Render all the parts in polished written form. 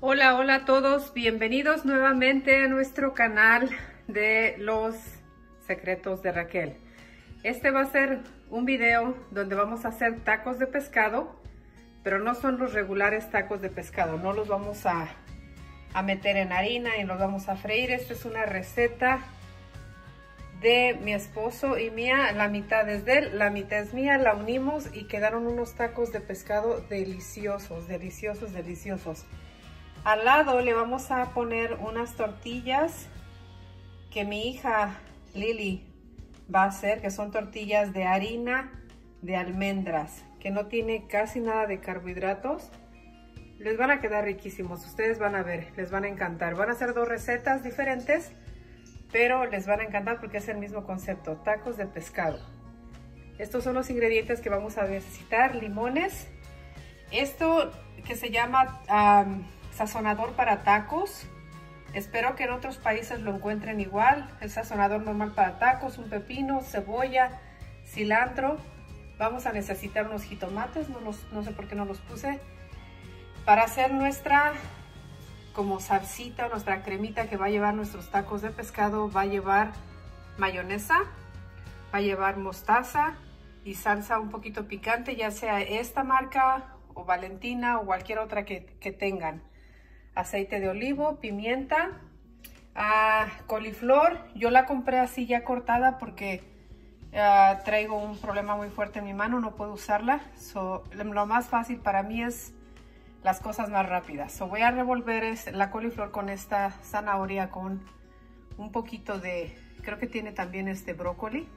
Hola, hola a todos, bienvenidos nuevamente a nuestro canal de los secretos de Raquel. Este va a ser un video donde vamos a hacer tacos de pescado, pero no son los regulares tacos de pescado, no los vamos a meter en harina y los vamos a freír. Esta es una receta de mi esposo y mía, la mitad es de él, la mitad es mía, la unimos y quedaron unos tacos de pescado deliciosos, deliciosos, deliciosos. Al lado le vamos a poner unas tortillas que mi hija Lily va a hacer, que son tortillas de harina de almendras, que no tiene casi nada de carbohidratos. Les van a quedar riquísimos, ustedes van a ver, les van a encantar. Van a ser dos recetas diferentes, pero les van a encantar porque es el mismo concepto, tacos de pescado. Estos son los ingredientes que vamos a necesitar: limones, esto que se llama sazonador para tacos. Espero que en otros países lo encuentren igual. El sazonador normal para tacos, un pepino, cebolla, cilantro. Vamos a necesitar unos jitomates, no sé por qué no los puse. Para hacer nuestra como salsita, nuestra cremita que va a llevar nuestros tacos de pescado, va a llevar mayonesa, va a llevar mostaza y salsa un poquito picante, ya sea esta marca o Valentina o cualquier otra que tengan. Aceite de olivo, pimienta, coliflor. Yo la compré así ya cortada porque traigo un problema muy fuerte en mi mano, no puedo usarla. Lo más fácil para mí es las cosas más rápidas. Voy a revolver la coliflor con esta zanahoria con un poquito de, creo que tiene también brócoli,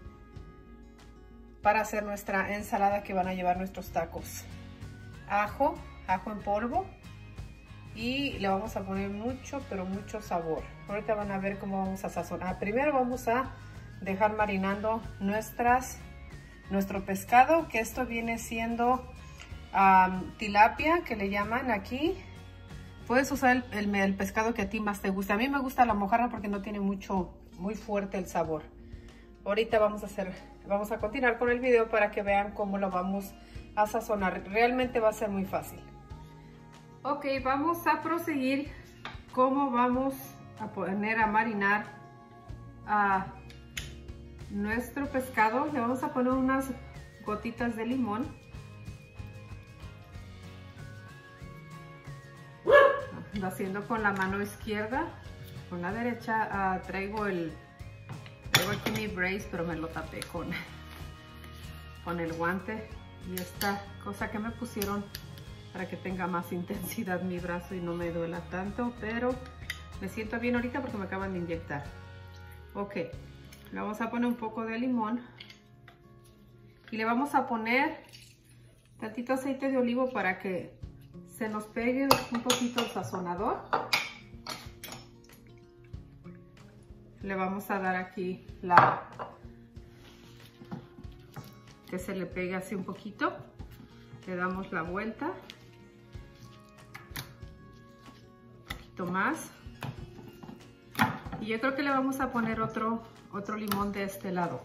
para hacer nuestra ensalada que van a llevar nuestros tacos. Ajo en polvo. Y le vamos a poner mucho, pero mucho sabor. Ahorita van a ver cómo vamos a sazonar. Primero vamos a dejar marinando nuestro pescado, que esto viene siendo tilapia, que le llaman aquí. Puedes usar el pescado que a ti más te guste. A mí me gusta la mojarra porque no tiene muy fuerte el sabor. Ahorita vamos a continuar con el video para que vean cómo lo vamos a sazonar. Realmente va a ser muy fácil. Ok, vamos a proseguir cómo vamos a poner a marinar a nuestro pescado. Le vamos a poner unas gotitas de limón. Lo haciendo con la mano izquierda. Con la derecha traigo aquí mi brace, pero me lo tapé con el guante. Y esta cosa que me pusieron para que tenga más intensidad mi brazo y no me duela tanto, pero me siento bien ahorita porque me acaban de inyectar. Ok, le vamos a poner un poco de limón y le vamos a poner tantito aceite de olivo para que se nos pegue un poquito el sazonador. Le vamos a dar aquí que se le pegue así un poquito. Le damos la vuelta. Más, y yo creo que le vamos a poner otro limón de este lado.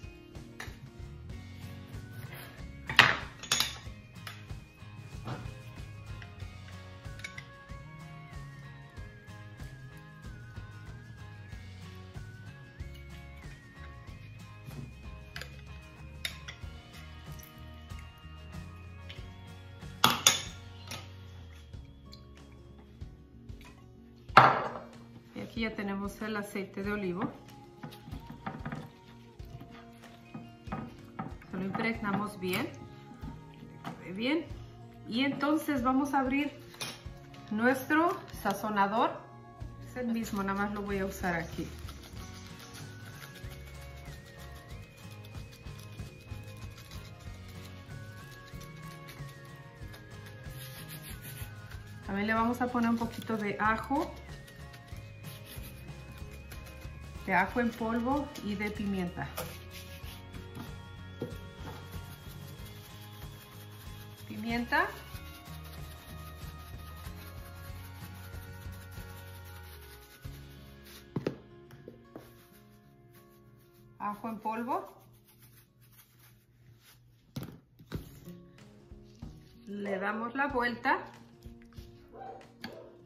Aquí ya tenemos el aceite de olivo. Lo impregnamos bien. Bien. Y entonces vamos a abrir nuestro sazonador. Es el mismo, nada más lo voy a usar aquí. También le vamos a poner un poquito de ajo en polvo y de pimienta. Pimienta. Ajo en polvo. Le damos la vuelta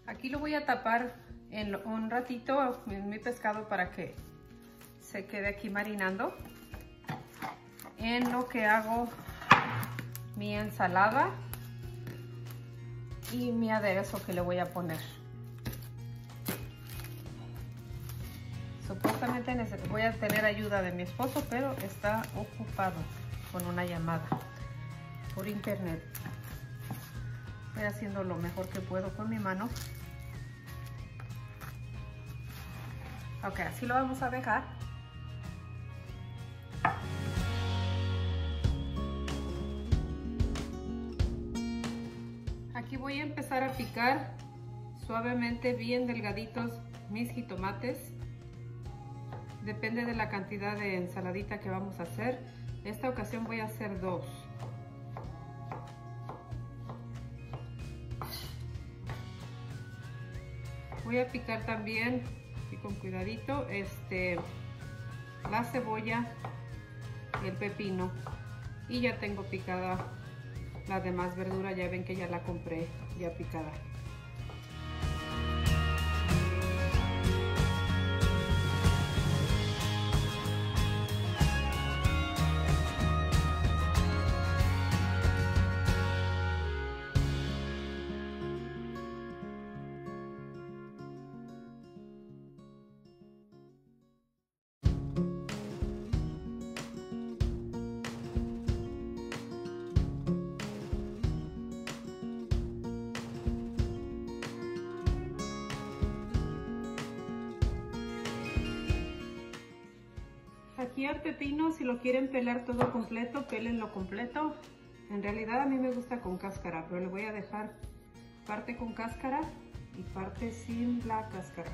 Aquí lo voy a tapar en un ratito en mi pescado para que se quede aquí marinando. En lo que hago mi ensalada y mi aderezo que le voy a poner. Supuestamente voy a tener ayuda de mi esposo, pero está ocupado con una llamada por internet. Estoy haciendo lo mejor que puedo con mi mano. Ok, así lo vamos a dejar. Aquí voy a empezar a picar suavemente, bien delgaditos, mis jitomates. Depende de la cantidad de ensaladita que vamos a hacer. Esta ocasión voy a hacer 2. Voy a picar también, y con cuidadito, la cebolla, el pepino, y ya tengo picada la demás verdura. Ya ven que ya la compré ya picada. Aquí al pepino, si lo quieren pelar todo completo, pélenlo completo. En realidad a mí me gusta con cáscara, pero le voy a dejar parte con cáscara y parte sin la cáscara.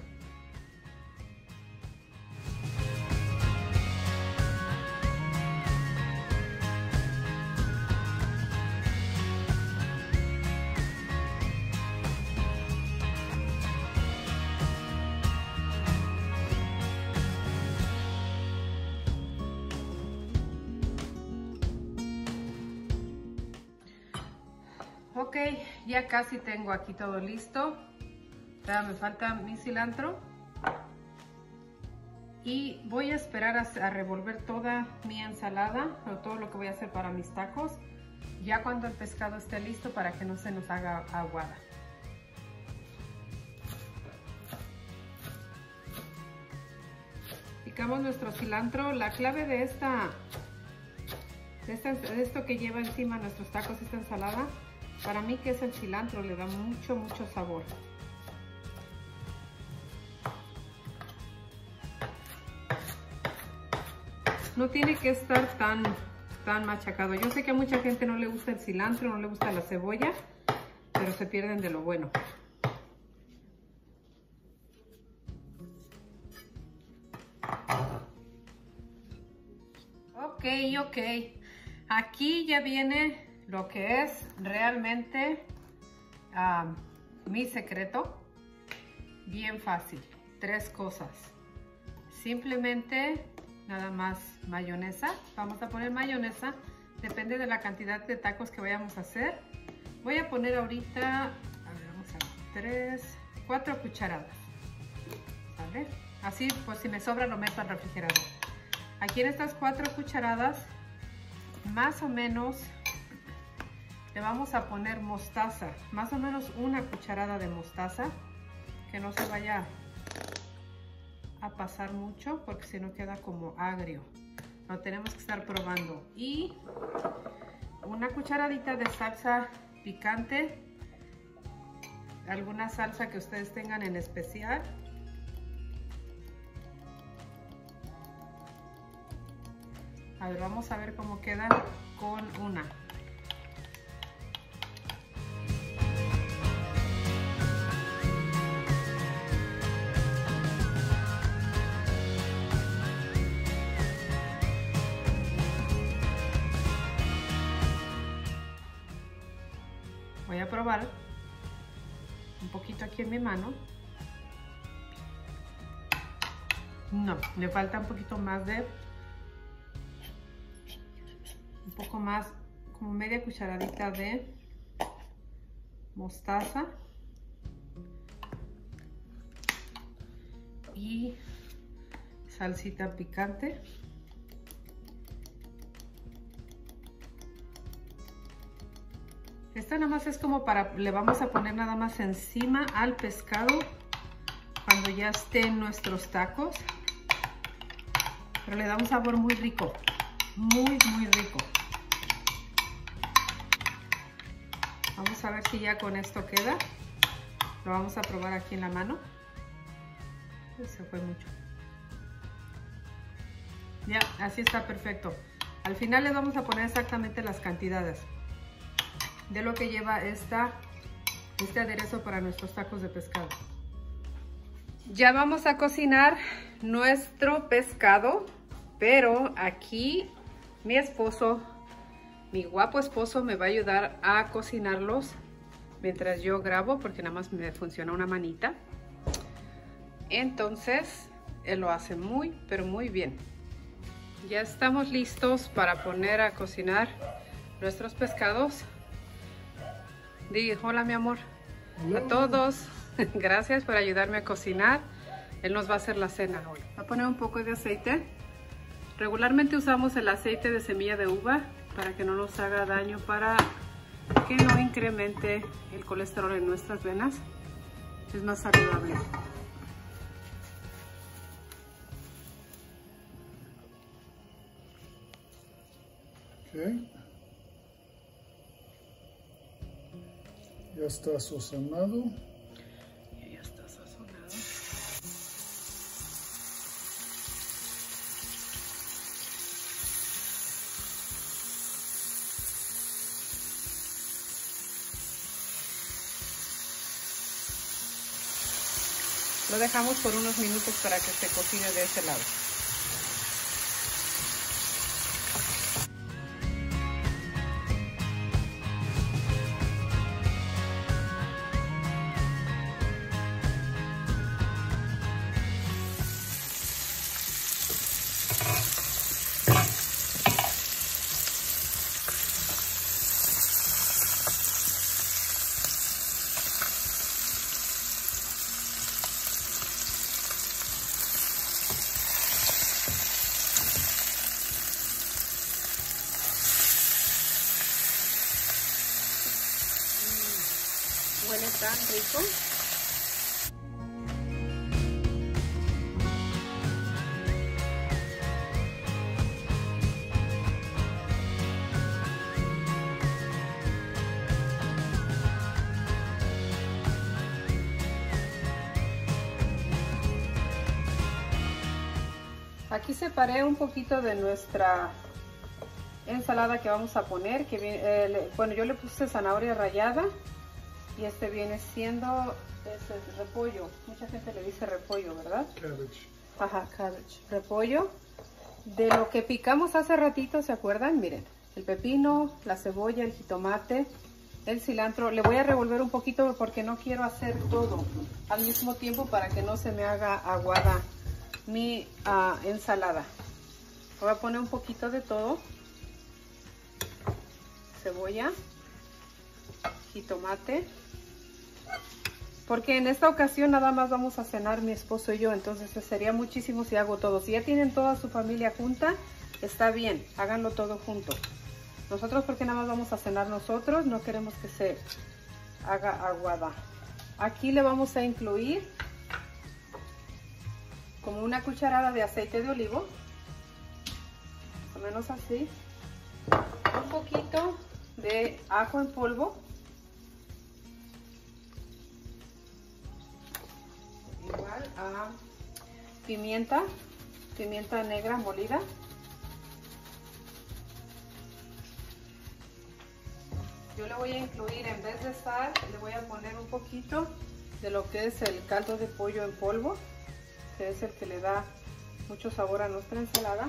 Ok, ya casi tengo aquí todo listo. Ya me falta mi cilantro. Y voy a esperar a revolver toda mi ensalada, o todo lo que voy a hacer para mis tacos, ya cuando el pescado esté listo para que no se nos haga aguada. Picamos nuestro cilantro. La clave de esto que lleva encima nuestros tacos, esta ensalada, para mí que es el cilantro, le da mucho sabor. No tiene que estar tan machacado. Yo sé que a mucha gente no le gusta el cilantro, no le gusta la cebolla, pero se pierden de lo bueno. Ok. Aquí ya viene lo que es realmente mi secreto. Bien fácil. 3 cosas. Simplemente nada más mayonesa. Vamos a poner mayonesa. Depende de la cantidad de tacos que vayamos a hacer. Voy a poner ahorita, a ver, vamos a ver, 4 cucharadas. ¿Sale? Así, pues si me sobra lo meto al refrigerador. Aquí en estas 4 cucharadas, más o menos, le vamos a poner mostaza. Más o menos 1 cucharada de mostaza. Que no se vaya a pasar mucho, porque si no queda como agrio. Lo tenemos que estar probando. Y 1 cucharadita de salsa picante. Alguna salsa que ustedes tengan en especial. A ver, vamos a ver cómo queda con 1. Voy a probar un poquito aquí en mi mano. No, le falta un poquito más un poco más, como media cucharadita de mostaza. y salsita picante. Esta nada más es como para, le vamos a poner nada más encima al pescado cuando ya estén nuestros tacos. Pero le da un sabor muy rico, muy rico. Vamos a ver si ya con esto queda. Lo vamos a probar aquí en la mano. Se fue mucho. Ya, así está perfecto. Al final les vamos a poner exactamente las cantidades de lo que lleva este aderezo para nuestros tacos de pescado. Ya vamos a cocinar nuestro pescado, pero aquí mi esposo, mi guapo esposo, me va a ayudar a cocinarlos mientras yo grabo, porque nada más me funciona una manita. Entonces él lo hace muy, pero muy bien. Ya estamos listos para poner a cocinar nuestros pescados. Di hola, mi amor. Hola. A todos. Gracias por ayudarme a cocinar. Él nos va a hacer la cena hoy. Voy a poner un poco de aceite. Regularmente usamos el aceite de semilla de uva para que no nos haga daño, para que no incremente el colesterol en nuestras venas. Es más saludable. Okay. Ya está sazonado. Ya está sazonado. Lo dejamos por unos minutos para que se cocine de este lado. Huele tan rico. Aquí separé un poquito de nuestra ensalada que vamos a poner, que viene, bueno, yo le puse zanahoria rallada. Y este viene siendo repollo. Mucha gente le dice repollo, ¿verdad? Cabbage. Ajá, cabbage. Repollo. De lo que picamos hace ratito, ¿se acuerdan? Miren, el pepino, la cebolla, el jitomate, el cilantro. Le voy a revolver un poquito porque no quiero hacer todo al mismo tiempo para que no se me haga aguada mi ensalada. Voy a poner un poquito de todo. Cebolla, jitomate. Porque en esta ocasión nada más vamos a cenar mi esposo y yo, entonces sería muchísimo si hago todo. Si ya tienen toda su familia junta, está bien, háganlo todo junto. Nosotros, porque nada más vamos a cenar nosotros, no queremos que se haga aguada. Aquí le vamos a incluir como una cucharada de aceite de olivo, más o menos así, un poquito de ajo en polvo, igual a pimienta negra molida, yo le voy a incluir, en vez de sal, le voy a poner un poquito de lo que es el caldo de pollo en polvo, que es el que le da mucho sabor a nuestra ensalada,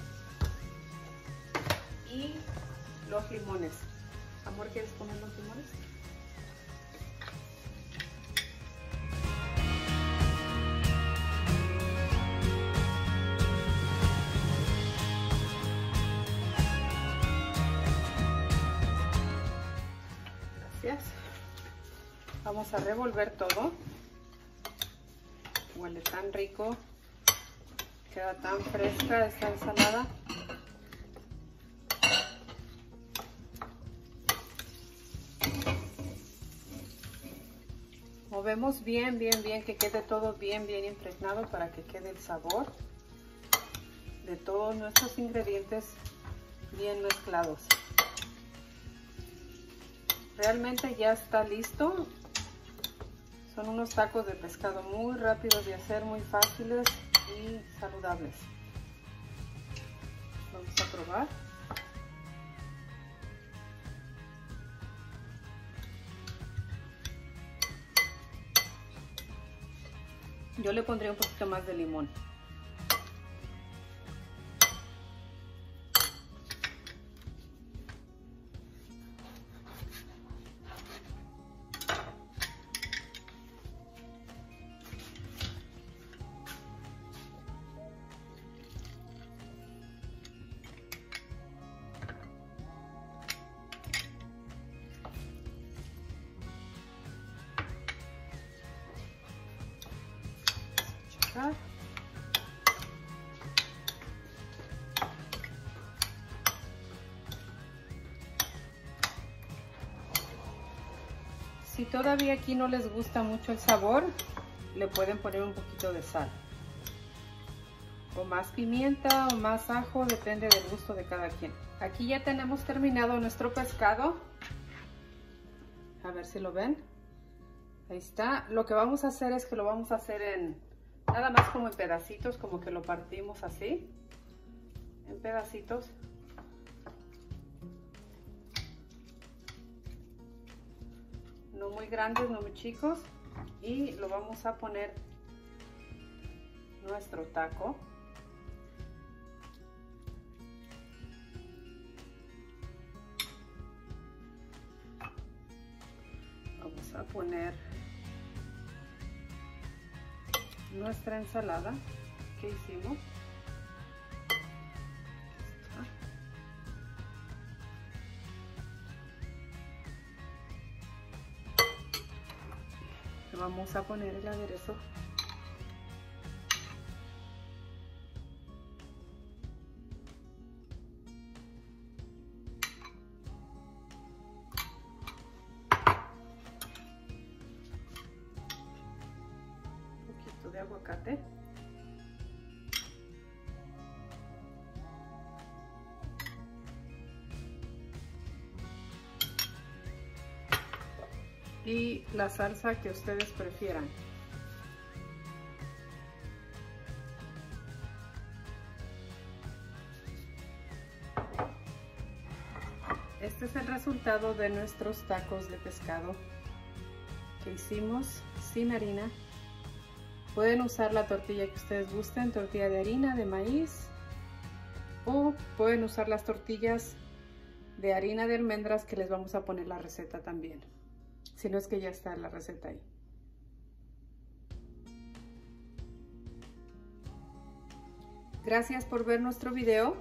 y los limones. Amor, ¿quieres poner los limones? Gracias. Vamos a revolver todo. Huele tan rico. Queda tan fresca esta ensalada. Movemos bien, que quede todo bien impregnado para que quede el sabor de todos nuestros ingredientes bien mezclados. Realmente ya está listo. Son unos tacos de pescado muy rápidos de hacer, muy fáciles y saludables. Vamos a probar. Yo le pondría un poquito más de limón. Si todavía aquí no les gusta mucho el sabor, le pueden poner un poquito de sal. O más pimienta o más ajo, depende del gusto de cada quien. Aquí ya tenemos terminado nuestro pescado. A ver si lo ven. Ahí está. Lo que vamos a hacer es que lo vamos a hacer nada más como en pedacitos, como que lo partimos así. En pedacitos. No muy grandes, no muy chicos, y lo vamos a poner nuestro taco. Vamos a poner nuestra ensalada que hicimos. Vamos a poner el aderezo. Un poquito de aguacate. Y la salsa que ustedes prefieran. Este es el resultado de nuestros tacos de pescado que hicimos sin harina. Pueden usar la tortilla que ustedes gusten, tortilla de harina, de maíz, o pueden usar las tortillas de harina de almendras que les vamos a poner la receta también. Si no es que ya está la receta ahí. Gracias por ver nuestro video.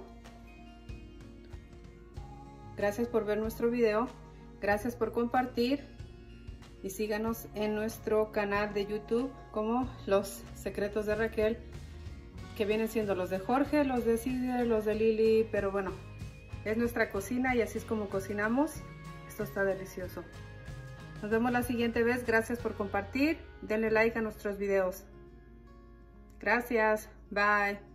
Gracias por ver nuestro video. Gracias por compartir. Y síganos en nuestro canal de YouTube como Los Secretos de Raquel, que vienen siendo los de Jorge, los de Cider, los de Lili, pero bueno, es nuestra cocina y así es como cocinamos. Esto está delicioso. Nos vemos la siguiente vez. Gracias por compartir. Denle like a nuestros videos. Gracias. Bye.